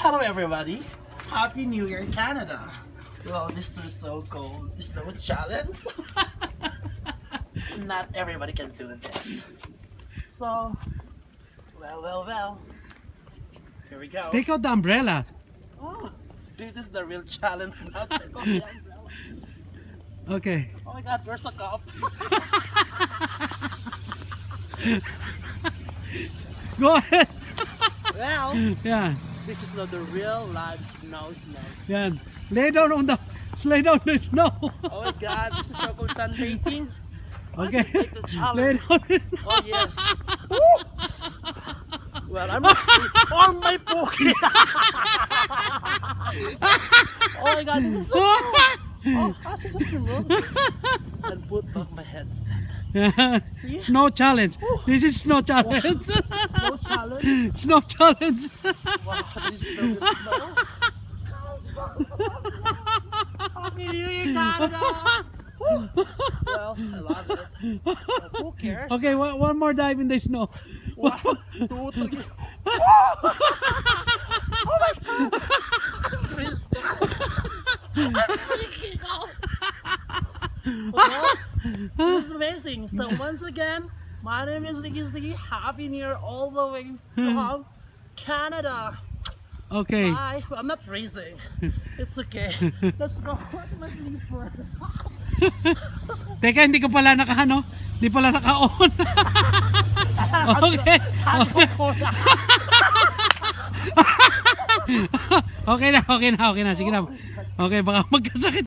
Hello everybody, Happy New Year Canada. Well, this is so cold. It's no challenge. Not everybody can do this. So, well. Here we go. Take out the umbrella. Oh, this is the real challenge now. Take out the umbrella. Okay. Oh my God, there's a cup. Go ahead. Well, Yeah. this is not the real live snow. Yeah. Lay down on the snow. Oh my God, this is so cool sunbaking. Okay. Take the Lay challenge. down. Oh yes. Well, I'm not on my pookie. Oh my God, this is so cool. Oh, I should just remove this and put back my headset. See? Snow challenge. This is snow challenge. Snow challenge. Snow challenge. Wow, this is the real snow. Happy New Year, Canada! Well, I love it. Well, who cares? Okay, one more dive in the snow. 1, 2, 3. Oh my God! I'm freezing. I'm freaking out. Well, this is amazing. So once again, my name is Ziggy. Happy New Year all the way from Canada. Okay. Bye. I'm not freezing. It's okay. Let's go. Where's my sleeper? Teka, hindi ko pala naka-ano? Hindi pala naka-on. Okay. Okay na. Sige na. Okay, baka magkasakit.